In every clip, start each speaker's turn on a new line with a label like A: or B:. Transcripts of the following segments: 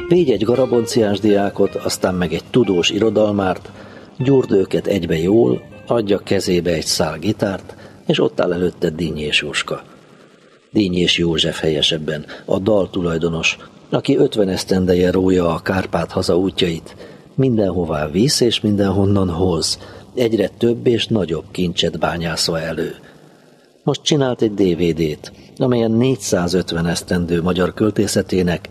A: Végy egy garabonciás diákot, aztán meg egy tudós irodalmárt, gyúrd őket egybe jól, adja kezébe egy szál gitárt, és ott áll előtte Dinnyés Jóska. Dinnyés József helyesebben, a dal tulajdonos, aki 50 esztendeje rója a Kárpát haza útjait, mindenhová visz és mindenhonnan hoz, egyre több és nagyobb kincset bányászva elő. Most csinált egy DVD-t, amelyen 450 esztendő magyar költészetének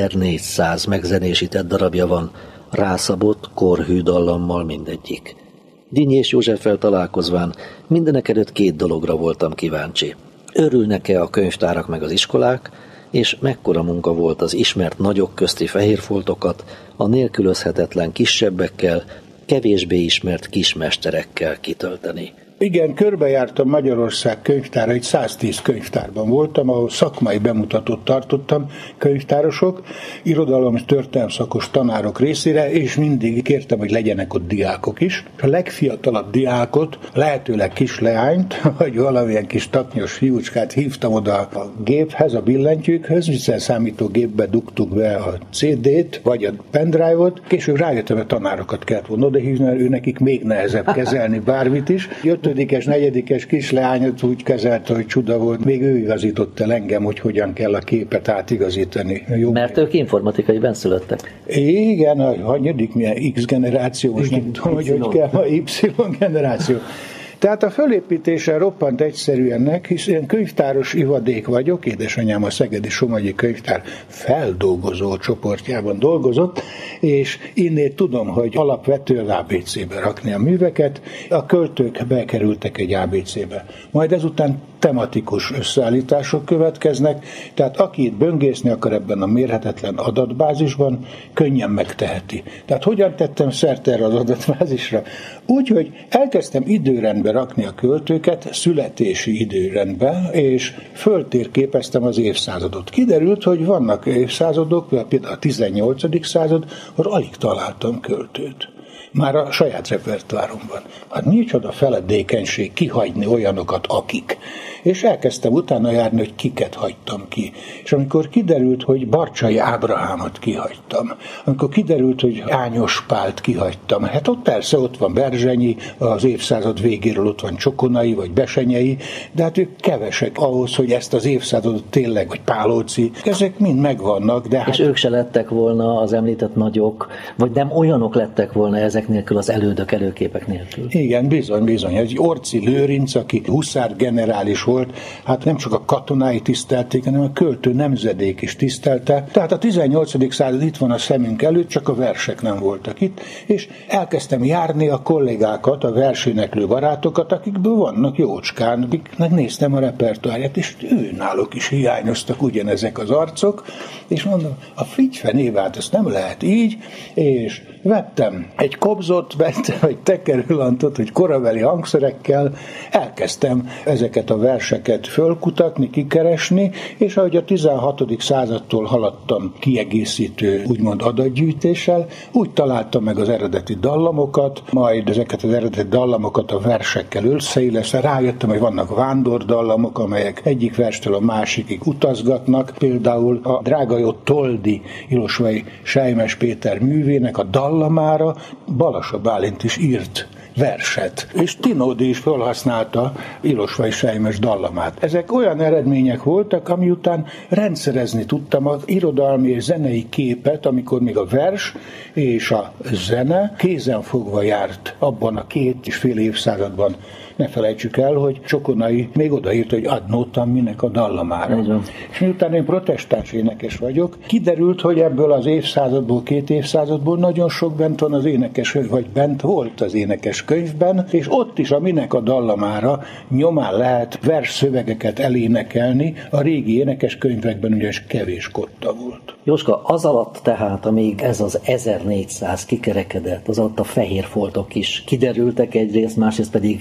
A: 1400 megzenésített darabja van, rászabott, korhű dallammal mindegyik. Dinnyés Józseffel találkozván mindenekelőtt 2 dologra voltam kíváncsi. Örülnek-e a könyvtárak meg az iskolák, és mekkora munka volt az ismert nagyok közti fehérfoltokat a nélkülözhetetlen kisebbekkel, kevésbé ismert kismesterekkel kitölteni.
B: Igen, körbejártam Magyarország könyvtárait, 110 könyvtárban voltam, ahol szakmai bemutatót tartottam könyvtárosok, irodalom és történelemszakos tanárok részére, és mindig kértem, hogy legyenek ott diákok is. A legfiatalabb diákot, lehetőleg kis leányt, vagy valamilyen kis taknyos fiúcskát hívtam oda a géphez, a billentyűkhöz, hiszen számítógépbe dugtuk be a CD-t, vagy a pendrive-ot, később rájöttem, hogy tanárokat kellett volna odahívni, mert ő nekik még nehezebb kezelni bármit is. 5-es, 4-es kisleányot úgy kezelte, hogy csuda volt. Még ő igazított el engem, hogy hogyan kell a képet átigazítani. Jó.
A: Mert ők informatikai benszülöttek.
B: Igen, a hanyadik milyen X generáció, most nem tudom, hogy kell a Y generáció. Tehát a fölépítése roppant egyszerű ennek, hiszen könyvtáros ivadék vagyok, édesanyám a Szegedi Somogyi Könyvtár feldolgozó csoportjában dolgozott, és innét tudom, hogy alapvetően ABC-be rakni a műveket, a költők bekerültek egy ABC-be. Majd ezután tematikus összeállítások következnek, tehát aki itt böngészni akar ebben a mérhetetlen adatbázisban, könnyen megteheti. Tehát hogyan tettem szert erre az adatbázisra? Úgy, hogy elkezdtem időrendbe rakni a költőket, születési időrendbe, és föltérképeztem az évszázadot. Kiderült, hogy vannak évszázadok, például a 18. század, hogy alig találtam költőt. Már a saját repertoáromban. Hát micsoda feledékenység kihagyni olyanokat, akik. És elkezdtem utána járni, hogy kiket hagytam ki. És amikor kiderült, hogy Barcsay Ábrahámot kihagytam, amikor kiderült, hogy Ányos Pált kihagytam, hát ott persze ott van Berzsenyi, az évszázad végéről ott van Csokonai, vagy Besenyei, de hát ők kevesek ahhoz, hogy ezt az évszázadot tényleg, vagy Pálóci, ezek mind megvannak. De hát...
A: És ők se lettek volna az említett nagyok, vagy nem olyanok lettek volna ezek nélkül, az elődök, előképek nélkül.
B: Igen, bizony. Egy Orczy Lőrinc, aki huszár generális volt, hát nem csak a katonái tisztelték, hanem a költő nemzedék is tisztelte. Tehát a 18. század itt van a szemünk előtt, csak a versek nem voltak itt, és elkezdtem járni a kollégákat, a verséneklő barátokat, akikből vannak jócskán, akiknek néztem a repertoárját, és őnáluk is hiányoztak ugyanezek az arcok, és mondom, a Frigyfenévát ezt nem lehet így, és vettem egy kobzot, vettem egy tekerőlantot, hogy korabeli hangszerekkel elkezdtem ezeket a verseket fölkutatni, kikeresni, és ahogy a 16. századtól haladtam kiegészítő, úgymond adatgyűjtéssel, úgy találtam meg az eredeti dallamokat, majd ezeket az eredeti dallamokat a versekkel összeillesztve, rájöttem, hogy vannak vándordallamok, amelyek egyik verstől a másikig utazgatnak, például a Drágajó Toldi Ilosvay Selymes Péter művének a dallamára Balassa Bálint is írt verset. És Tinódi is felhasználta Ilosvay Selymes dallamát. Ezek olyan eredmények voltak, ami után rendszerezni tudtam az irodalmi és zenei képet, amikor még a vers és a zene kézenfogva járt abban a 2,5 évszázadban. Ne felejtsük el, hogy Csokonai még odaírt, hogy ad nótam minek a dallamára. És miután én protestáns énekes vagyok, kiderült, hogy ebből az évszázadból, 2 évszázadból nagyon sok bent van az énekes, vagy bent volt az énekes könyvben, és ott is a minek a dallamára nyomán lehet versszövegeket elénekelni, a régi énekes könyvekben ugyanis kevés kotta volt.
A: Jóska, az alatt tehát, amíg ez az 1400 kikerekedett, az alatt a fehér foltok is kiderültek egyrészt, másrészt pedig hát ugye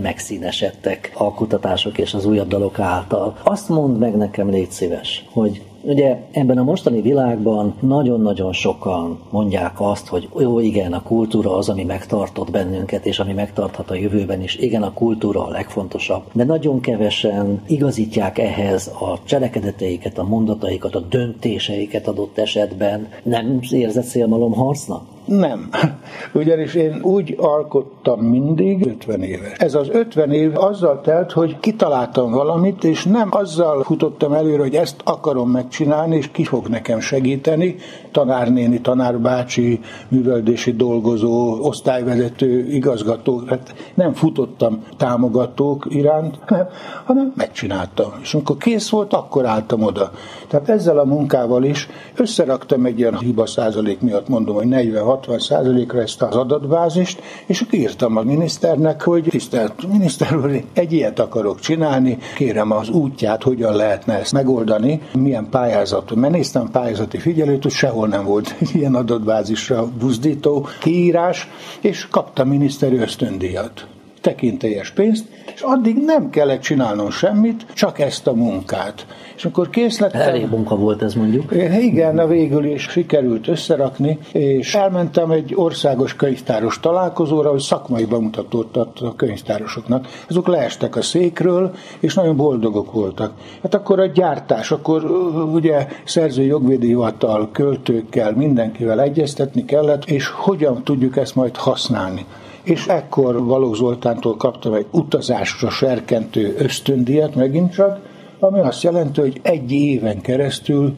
A: megszínesedtek a kutatások és az újabb dalok által. Azt mondd meg nekem, légy szíves, hogy ugye ebben a mostani világban nagyon-nagyon sokan mondják azt, hogy jó, igen, a kultúra az, ami megtartott bennünket, és ami megtarthat a jövőben is. Igen, a kultúra a legfontosabb, de nagyon kevesen igazítják ehhez a cselekedeteiket, a mondataikat, a döntéseiket adott esetben. Nem érzed szélmalomharcnak?
B: Nem. Ugyanis én úgy alkottam mindig 50 éve. Ez az 50 év azzal telt, hogy kitaláltam valamit, és nem azzal futottam előre, hogy ezt akarom megcsinálni, és ki fog nekem segíteni, tanárnéni, tanárbácsi, művelődési dolgozó, osztályvezető, igazgató. Hát nem futottam támogatók iránt, hanem megcsináltam. És amikor kész volt, akkor álltam oda. Tehát ezzel a munkával is összeraktam egy ilyen hiba százalék miatt, mondom, hogy 40-60%-ra ezt az adatbázist, és akkor írtam a miniszternek, hogy tisztelt miniszter úr, egy ilyet akarok csinálni, kérem az útját, hogyan lehetne ezt megoldani, milyen pályázat, mert néztem pályázati figyelőt, hogy sehol nem volt ilyen adatbázisra buzdító kiírás, és kaptam miniszteri ösztöndíjat, tekintélyes pénzt, és addig nem kellett csinálnom semmit, csak ezt a munkát. És akkor kész lettem.
A: Elég munka volt ez, mondjuk.
B: Igen, végül is sikerült összerakni, és elmentem egy országos könyvtáros találkozóra, hogy szakmai bemutatót adtak a könyvtárosoknak. Azok leestek a székről, és nagyon boldogok voltak. Hát akkor a gyártás, akkor ugye szerzői jogvédő hivatal, költőkkel, mindenkivel egyeztetni kellett, és hogyan tudjuk ezt majd használni. És ekkor Balogh Zoltántól kaptam egy utazásra serkentő ösztöndíjat megint csak, ami azt jelenti, hogy egy éven keresztül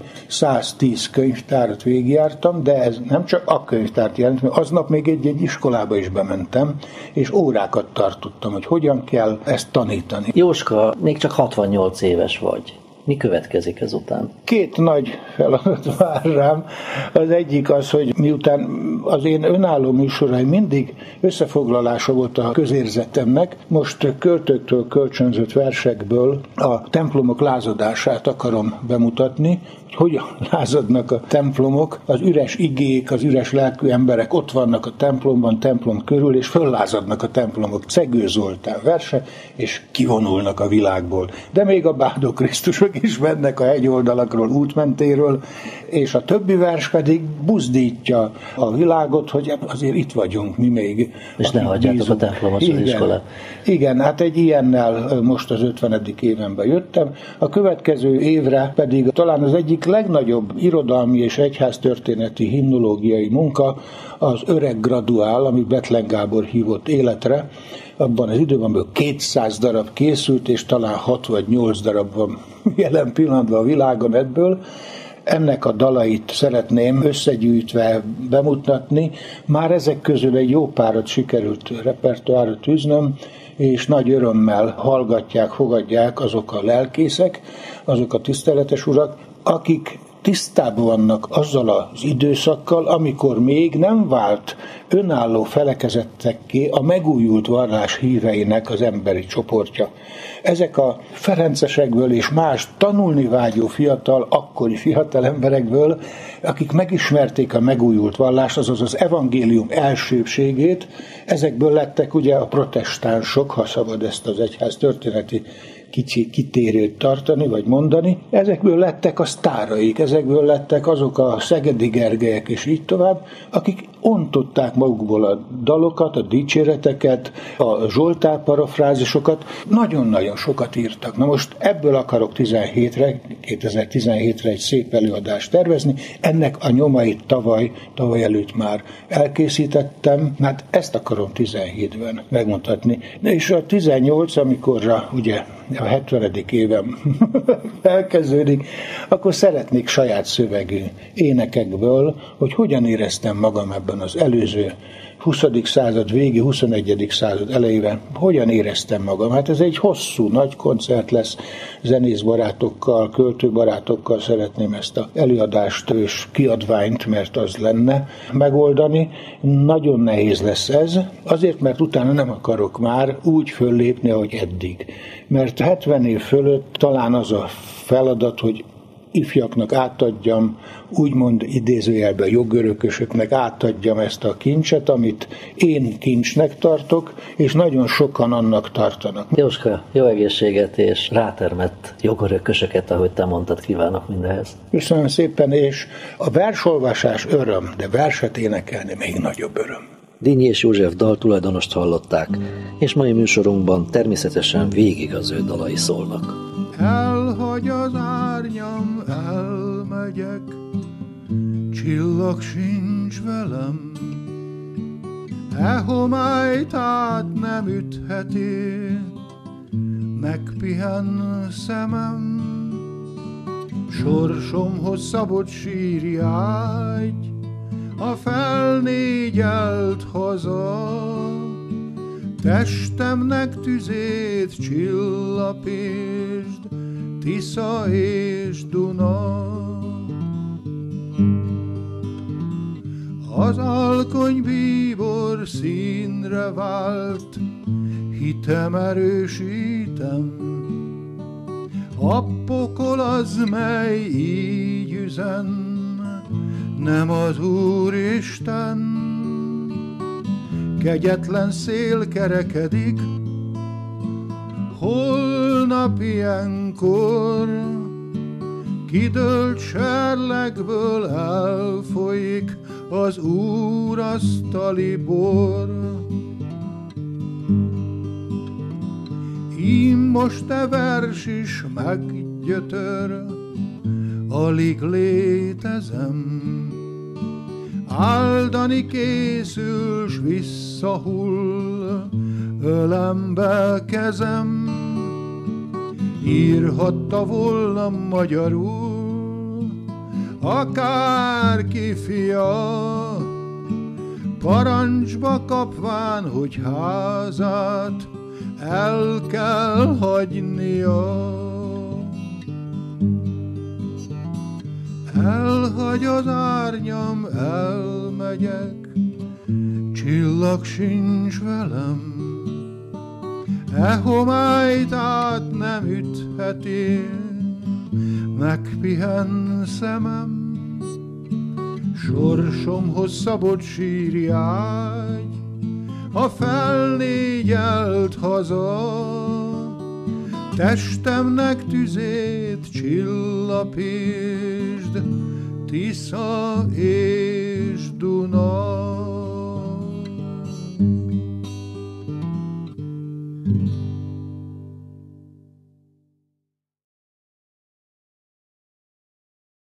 B: 110 könyvtárat végigjártam, de ez nem csak a könyvtárt jelent, mert aznap még egy iskolába is bementem, és órákat tartottam, hogy hogyan kell ezt tanítani.
A: Jóska, még csak 68 éves vagy. Mi következik ezután?
B: 2 nagy feladat vár rám. Az egyik az, hogy miután az én önálló műsoraim mindig összefoglalása volt a közérzetemnek, most költőktől kölcsönzött versekből a templomok lázadását akarom bemutatni, hogy hogyan lázadnak a templomok, az üres igék, az üres lelkű emberek ott vannak a templomban, templom körül, és föllázadnak a templomok. Cegő Zoltán verse, és kivonulnak a világból. De még a bádó Krisztusok is mennek a hegyoldalakról, útmentéről, és a többi vers pedig buzdítja a világot, hogy azért itt vagyunk, mi még.
A: És ne hagyjátok a templomot, az iskolát.
B: Igen, hát egy ilyennel most az 50. évenben jöttem. A következő évre pedig talán az egyik legnagyobb irodalmi és egyháztörténeti himnológiai munka az Öreg graduál, amit Bethlen Gábor hívott életre. Abban az időben 200 darab készült, és talán 6 vagy 8 darab van jelen pillanatban a világon ebből. Ennek a dalait szeretném összegyűjtve bemutatni. Már ezek közül egy jó párat sikerült repertoárra tűznöm, és nagy örömmel hallgatják, fogadják azok a lelkészek, azok a tiszteletes urak, akik tisztában vannak azzal az időszakkal, amikor még nem vált önálló felekezettekké a megújult vallás híveinek az emberi csoportja. Ezek a ferencesekből és más tanulni vágyó akkori fiatal emberekből, akik megismerték a megújult vallást, azaz az evangélium elsőbségét, ezekből lettek ugye a protestánsok, ha szabad ezt az egyház történeti kicsi kitérőt tartani, vagy mondani. Ezekből lettek a sztáraik, ezekből lettek azok a Szegedi Gergelyek, és így tovább, akik ontották magukból a dalokat, a dicséreteket, a Zsoltár parafrázisokat, nagyon-nagyon sokat írtak. Na most ebből akarok 2017-re egy szép előadást tervezni, ennek a nyomait tavaly előtt már elkészítettem, hát ezt akarom 17-ben megmutatni. És a 18, amikor ugye a 70. évem elkezdődik, akkor szeretnék saját szövegű énekekből, hogy hogyan éreztem magam ebben az előző 20. század végi, 21. század elejében, hogyan éreztem magam. Hát ez egy hosszú, nagy koncert lesz, zenészbarátokkal, költőbarátokkal szeretném ezt az előadást és kiadványt, mert az lenne megoldani. Nagyon nehéz lesz ez, azért, mert utána nem akarok már úgy föllépni, ahogy eddig. Mert 70 év fölött talán az a feladat, hogy ifjaknak átadjam, úgymond idézőjelben jogörökösöknek átadjam ezt a kincset, amit én kincsnek tartok, és nagyon sokan annak tartanak.
A: Jóska, jó egészséget és rátermett jogörökösöket, ahogy te mondtad, kívánok mindehez.
B: Köszönöm szépen, és a versolvasás öröm, de verset énekelni még nagyobb öröm.
A: Dinnyés József daltulajdonost hallották, és mai műsorunkban természetesen végig az ő dalai szólnak.
C: Elhagy az árnyam, elmegyek, csillag sincs velem, e homályt át nem ütheti, megpihen szemem, sorsomhoz szabott sírjágy, a felnégyelt haza, testemnek tüzét csillapítsd, Tisza és Duna. Az alkony bíbor színre vált, hitem erősítem, a pokol az, mely így üzen, nem az Úristen. Kegyetlen szél kerekedik, holnap ilyenkor, kidőlt serlegből elfolyik az Úr asztali bor. Ím most e vers is meggyötör, alig létezem, áldani készül, s visszahull ölembe kezem. Írhatta volna magyarul akárki fia, parancsba kapván, hogy házát el kell hagynia. Elhagy az árnyam, elmegyek, csillag sincs velem, e homályt át nem ütheti, megpihen szemem, sorsomhoz szabott sírjágy, a felnégyelt haza, testemnek tüzét csillapítsd, Tisza és Duna.